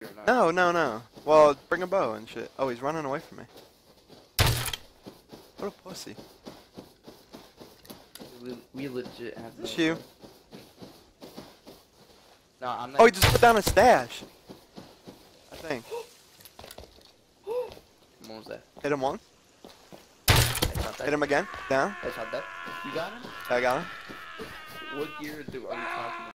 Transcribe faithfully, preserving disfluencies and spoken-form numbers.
or not? No, no, no. Well, bring a bow and shit. Oh, he's running away from me. What a pussy. We, we legit have no Is this you? clue. No, I'm not. Oh, he just put down a stash. I think. What was that? Hit him once. That's not that. Hit him again. Down. That's not that. You got him? I got him. What gear do are you talking about?